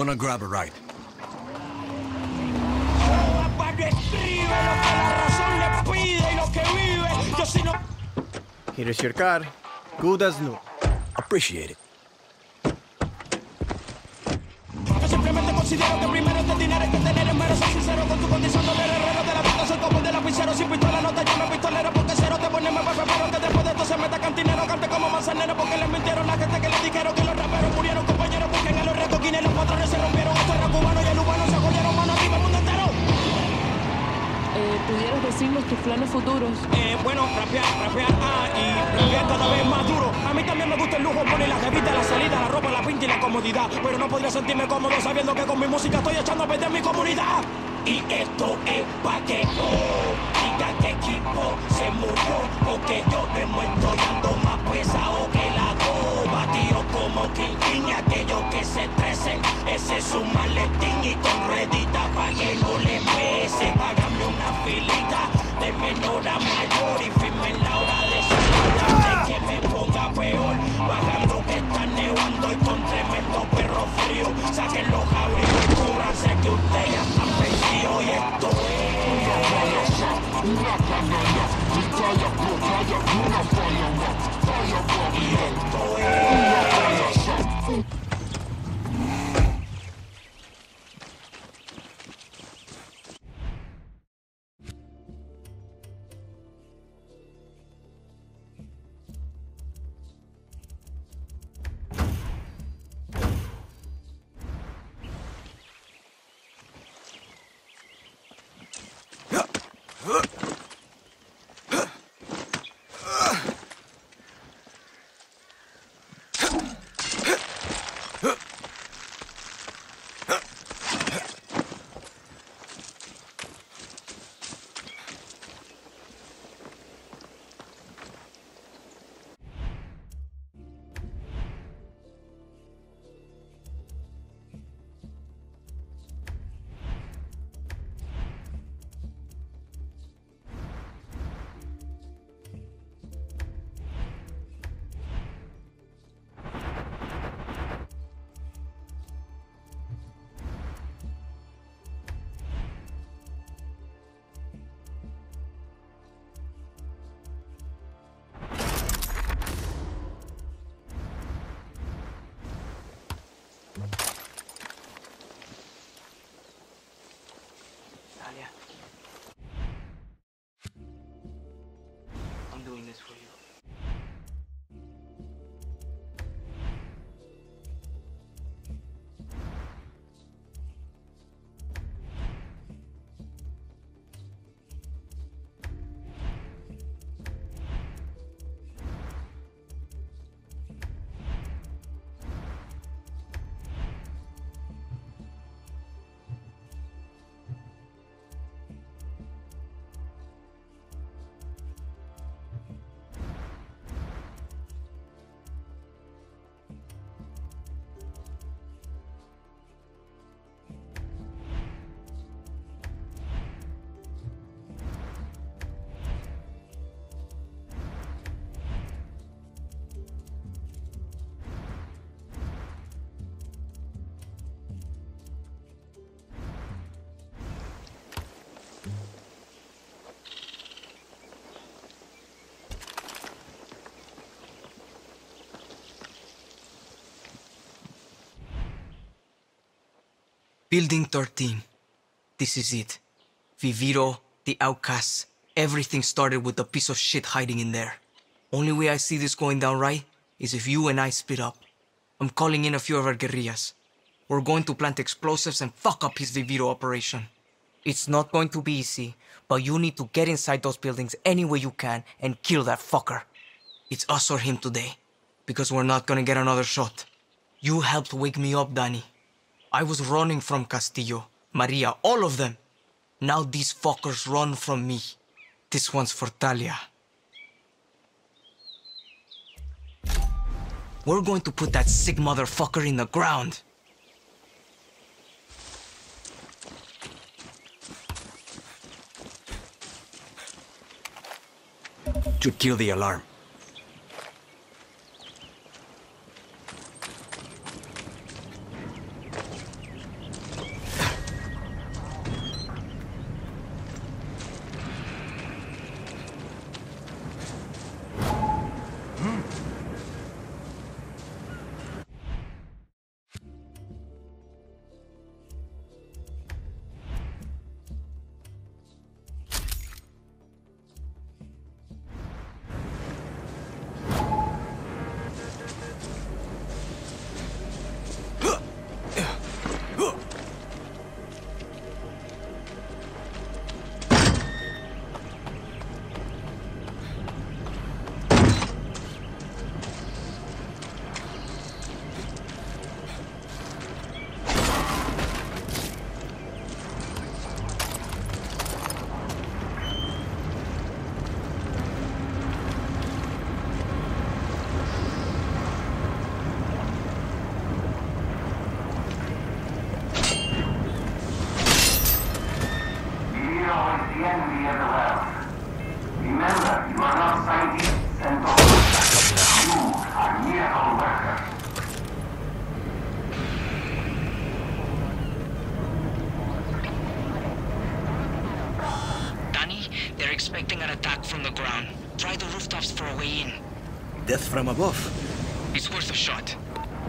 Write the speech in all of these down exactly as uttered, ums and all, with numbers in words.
gonna grab a ride. Here is your car. Good as new. Appreciate it. Yo simplemente considero que primero este dinero hay que tener en mero. Soy sincero con tu condición, doble herrero de la vida. Soy como el de lapicero, sin pistola no te llamo pistolero. Porque cero te pone más pero que después de esto se meta cantinero. Cante como manzanero porque les mintieron la gente que les dijeron que los raperos murieron. Compañeros, busquen a los recoquines, los patrones se rompieron. Estos rap cubanos y el urbano se apoyaron. Mano arriba el mundo entero. Eh, ¿Pudieras decirnos tus planes futuros? Eh, bueno, rapear, rapear, ah, y rapear cada vez más duro. A mí también me gusta el lujo, poner la jevita, la salida, la ropa, la pinta y la comodidad. Pero no podría sentirme cómodo sabiendo que con mi música estoy echando a perder mi comunidad. Y esto es pa' que no diga que equipo se murió, porque yo mismo estoy dando más pesado que la coba, tío, como King King. Y aquellos que se estresen, ese es un maletín y con ruedita pa' que no le pese. Págame una filita de menor a mayor y firme en la hora de salida de que me ponga peor. Bajando que está nevando y con tremendo perro frío. Saquen los abrigos y cúbranse que ustedes ya están perdidos. Y esto es una falla, una canalla. Y calla, bro, calla, una falla más. Falla, bro, y esto es una falla. Talia, I'm doing this for you. Building thirteen. This is it. Viviro, the outcasts. Everything started with a piece of shit hiding in there. Only way I see this going down right is if you and I split up. I'm calling in a few of our guerrillas. We're going to plant explosives and fuck up his Viviro operation. It's not going to be easy, but you need to get inside those buildings any way you can and kill that fucker. It's us or him today, because we're not gonna get another shot. You helped wake me up, Danny. I was running from Castillo, Maria, all of them. Now these fuckers run from me. This one's for Talia. We're going to put that sick motherfucker in the ground. Should kill the alarm. the enemy of the world. Remember, you are not scientists and doctors. You are miracle workers. Danny, they're expecting an attack from the ground. Try the rooftops for a way in. Death from above. It's worth a shot.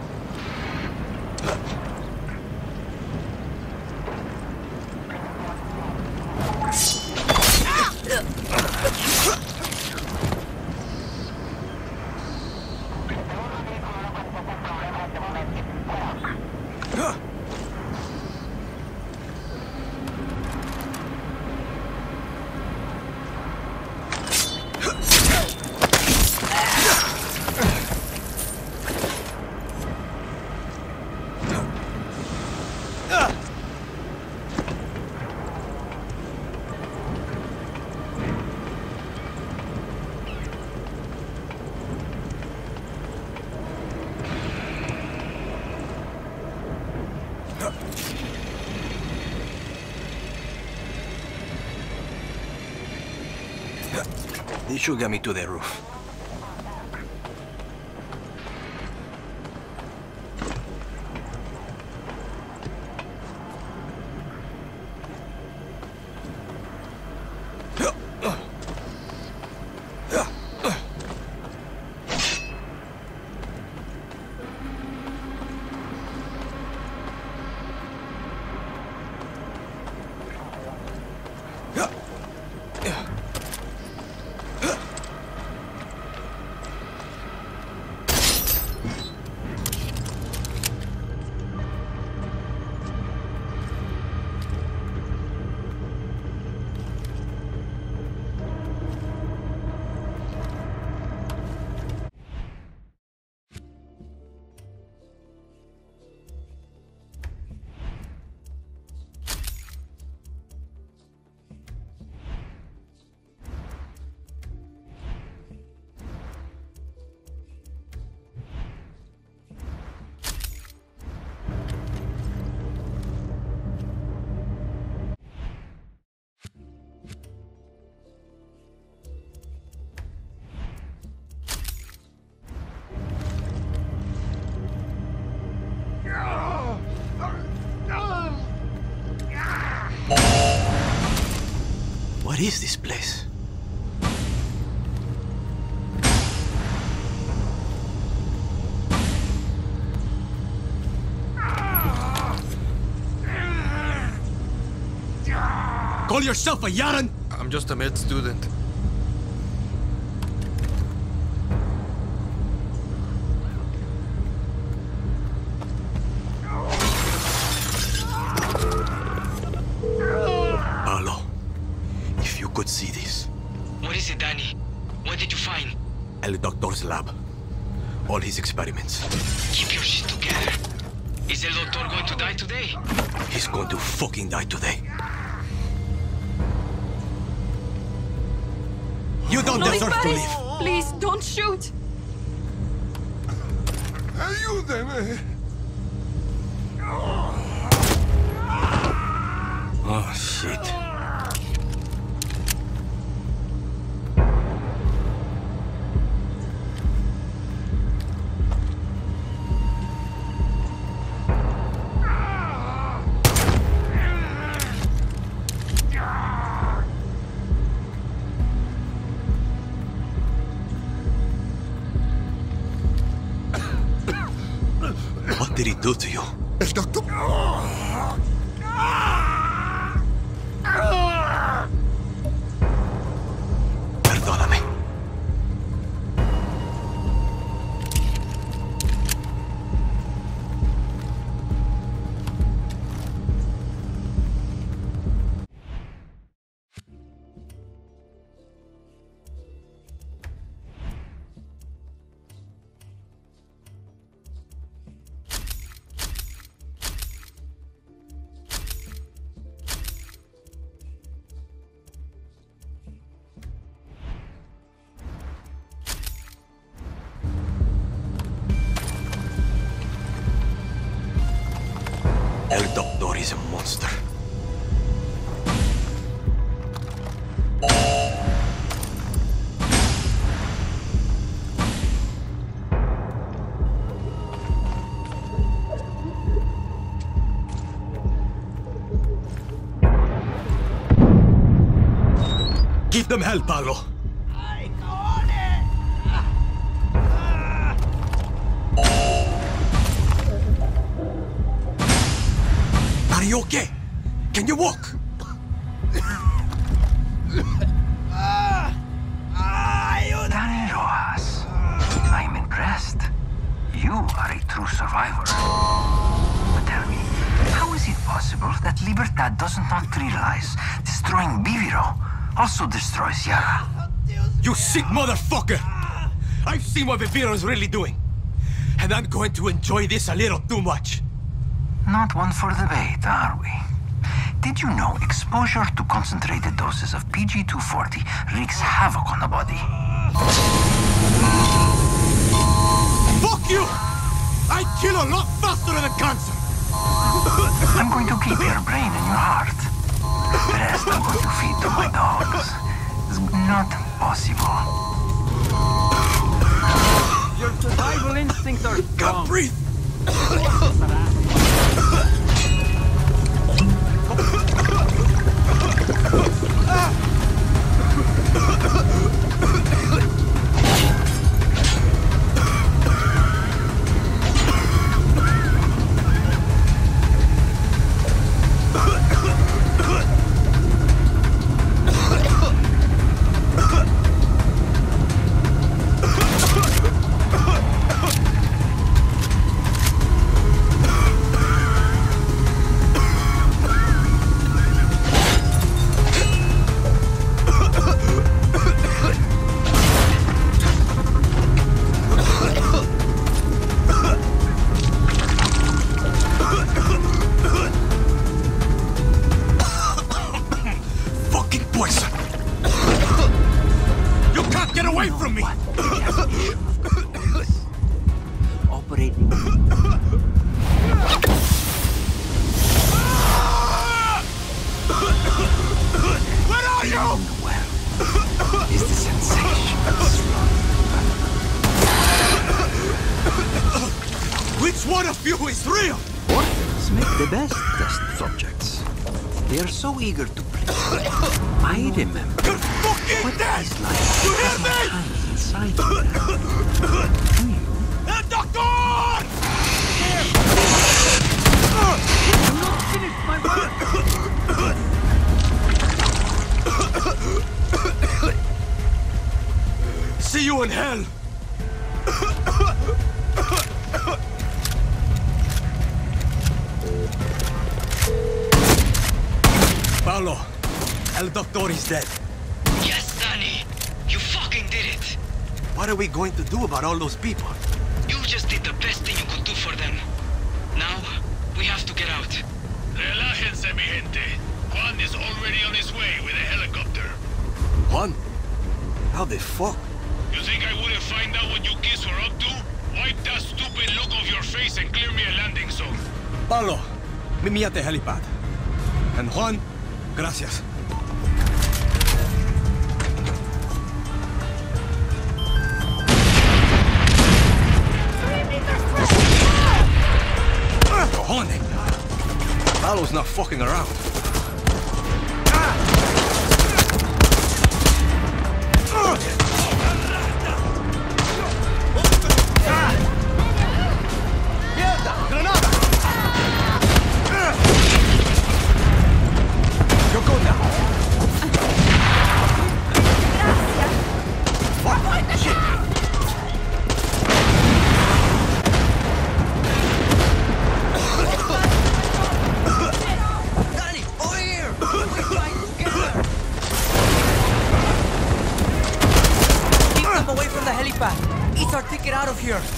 This should get me to the roof. What is this place? Call yourself a Yaran? I'm just a med student. Paolo, if you could see this. What is it, Danny? What did you find? El Doctor's lab. All his experiments. Keep your shit together. Is El Doctor going to die today? He's going to fucking die today. You don't No deserve to dispares. live. Please, don't shoot. Ayúdeme. Oh, shit. What did he do to you? El doctor. Perdóname. Give them hell, Paolo. Are you okay? Can you walk? Danny Rojas, I'm impressed. You are a true survivor. But tell me, how is it possible that Libertad does not realize destroying Viviro also destroys Yara? You sick motherfucker! I've seen what Viviro's really doing. And I'm going to enjoy this a little too much. Not one for debate, are we? Did you know exposure to concentrated doses of P G two forty wreaks havoc on the body? Fuck you! I kill a lot faster than cancer! I'm going to keep your brain and your heart. The rest I'm going to feed to my dogs. It's not possible. Your survival instincts are strong. Can't breathe! So eager to play. I remember You're fucking what dead! it's like You to hear have my me? hands inside you. Do you? El doctor! I'm not finished my work! See you in hell! Paolo, El Doctor is dead. Yes, Danny. You fucking did it. What are we going to do about all those people? You just did the best thing you could do for them. Now, we have to get out. Relájense, mi gente. Juan is already on his way with a helicopter. Juan? How the fuck? You think I wouldn't find out what you kids were up to? Wipe that stupid look off your face and clear me a landing zone. Paolo, meet me at the helipad. And Juan, gracias. Cojones! Paolo's not fucking around. ¡Mierda! ¡Granada! Yo go now. Fuck! Shit! Danny, over here! We're trying together! Keep them away from the helipad. It's our ticket out of here.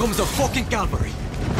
comes the fucking cavalry.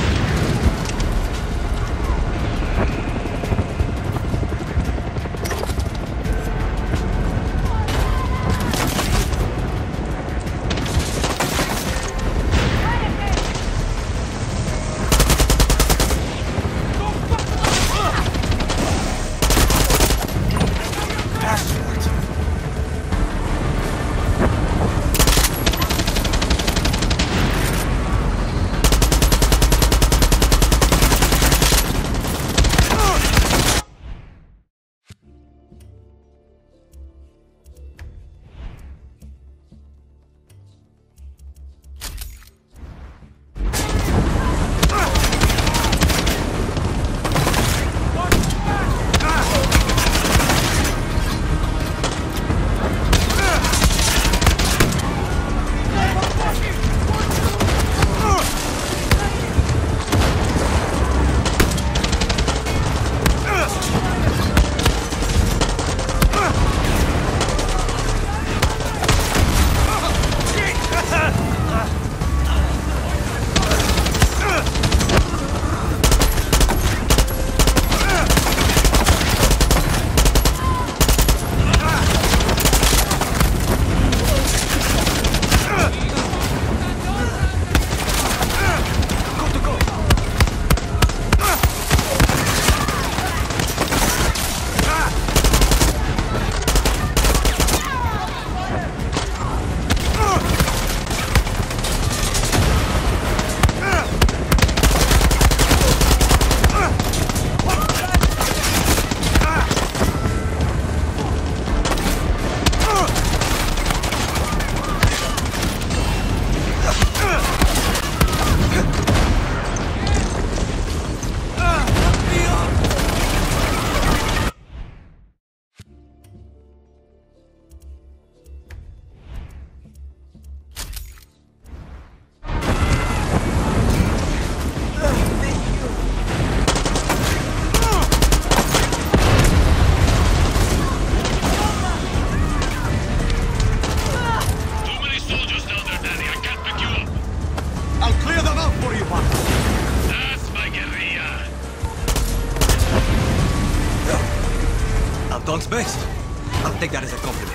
Don's best. I'll take that as a compliment.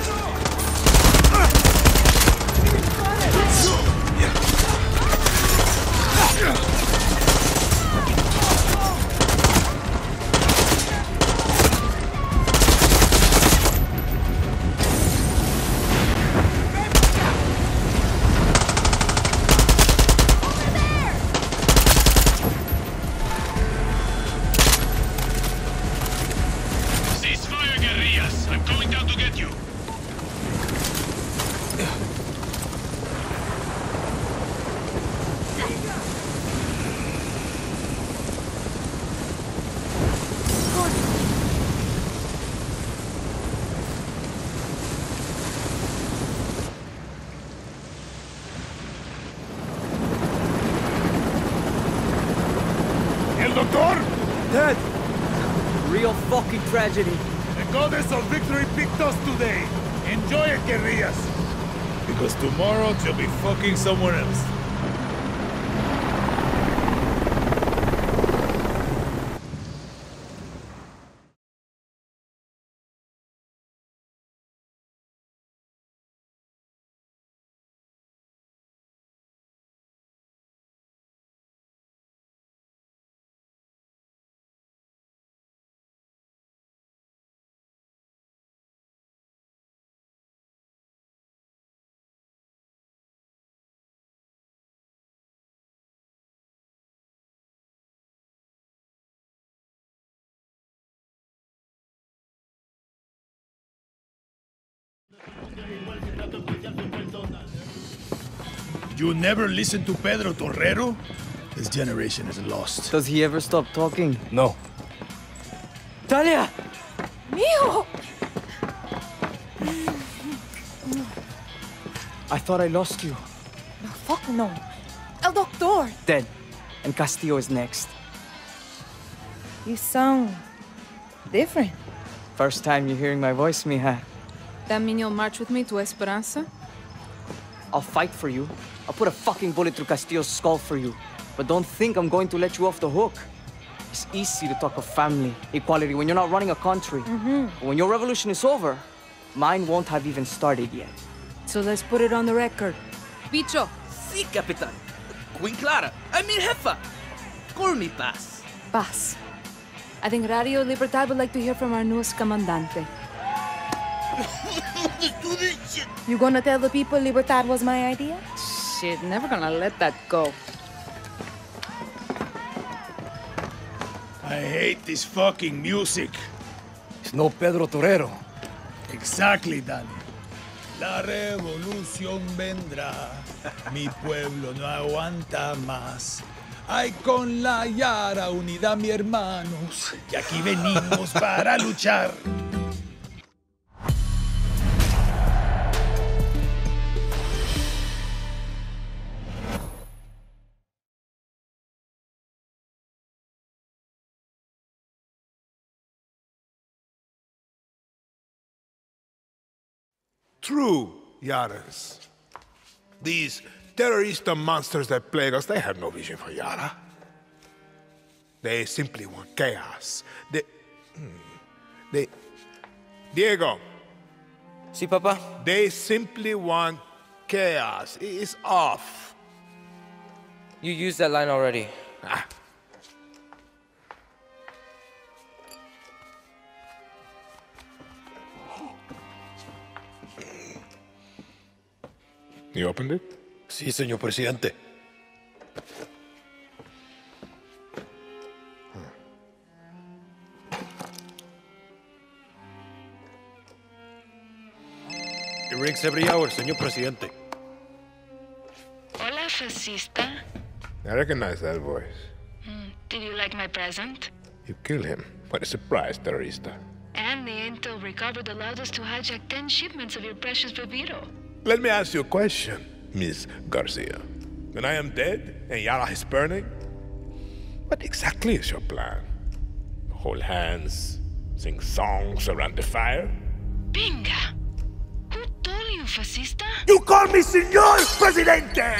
Doctor? Dead! Real fucking tragedy. The goddess of victory picked us today. Enjoy it, guerrillas. Because tomorrow she'll be fucking somewhere else. You never listen to Pedro Torrero? This generation is lost. Does he ever stop talking? No. Talia! Mijo! I thought I lost you. No, fuck no. El Doctor! Dead. And Castillo is next. You sound different. First time you're hearing my voice, mija. That mean you'll march with me to Esperanza? I'll fight for you. I'll put a fucking bullet through Castillo's skull for you. But don't think I'm going to let you off the hook. It's easy to talk of family, equality when you're not running a country. Mm-hmm. But when your revolution is over, mine won't have even started yet. So let's put it on the record. Bicho. Sí, Capitán. Queen Clara. I mean, Jefa. Call me Paz. Paz. I think Radio Libertad would like to hear from our newest comandante. You gonna tell the people Libertad was my idea? Shit, never gonna let that go. I hate this fucking music. It's no Pedro Torero. Exactly, Danny. La revolución vendrá. Mi pueblo no aguanta más. Ay, con la Yara unida, mi hermanos. Y aquí venimos para luchar. True, Yaras. These terrorist monsters that plague us, they have no vision for Yara. They simply want chaos. They... They... Diego. Sí, Papa? They simply want chaos. It's off. You used that line already. Ah. You opened it? Sí, señor presidente. It rings every hour, señor presidente. Hola, fascista. I recognize that voice. Mm, did you like my present? You killed him. What a surprise, terrorista. And the intel recovered allowed us to hijack ten shipments of your precious Viviro. Let me ask you a question, Miss Garcia. When I am dead and Yara is burning, what exactly is your plan? Hold hands, sing songs around the fire? Pinga! Who told you, fascista? You call me Señor Presidente!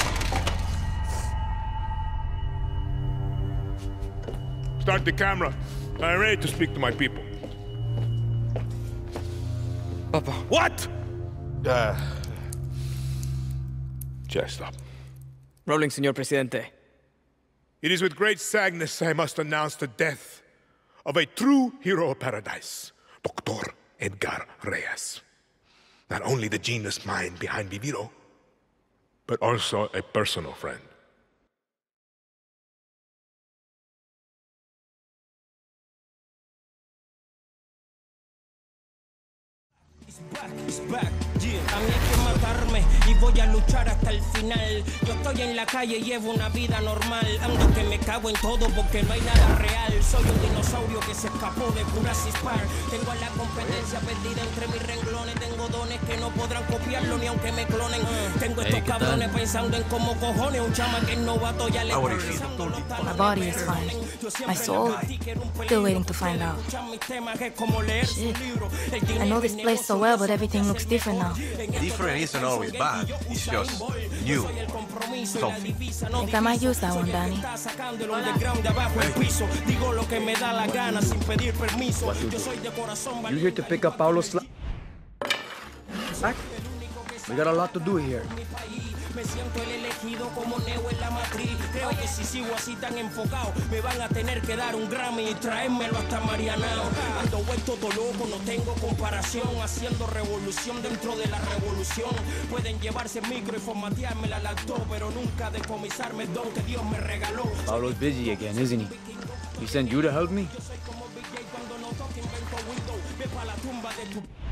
Start the camera. I'm ready to speak to my people. Papa. What? Uh, just stop. Rolling, Señor Presidente. It is with great sadness I must announce the death of a true hero of paradise, Doctor Edgar Reyes. Not only the genius mind behind Viviro, but also a personal friend. It's back, yeah. A mí hay que matarme y voy a luchar hasta el final. Yo estoy en la calle y llevo una vida normal. Ando que me cago en todo porque no hay nada real. Soy un dinosaurio que se escapó de Jurassic Park. Tengo a la competencia perdida entre mis renglones. Tengo dones que no podrán copiarlo ni aunque me clonen. Tengo estos hey, cabrones pensando en cómo cojones. Un chama que es novato ya le está rezando los talones. My body is fine. My soul, still waiting to find out. Shit. I know this place so well, but everything looks different now. Different isn't always bad. It's just new. Something. I think I might use that one, Danny. What to do? You here to pick up Paulo's slack? We got a lot to do here. Me siento el elegido como Neo en la matriz. Creo que si sigo así tan enfocado, me van a tener que dar un Grammy y traérmelo hasta Marianao. Ando vuelto todo loco, no tengo comparación. Haciendo revolución dentro de la revolución. Pueden llevarse el micro y formatearme la lactó, pero nunca decomisarme el don que Dios me regaló. Paulo's busy again, isn't he? He sent you to help me? Yo soy como Big J cuando no toque invento Windows. Ve pa' la tumba de tu...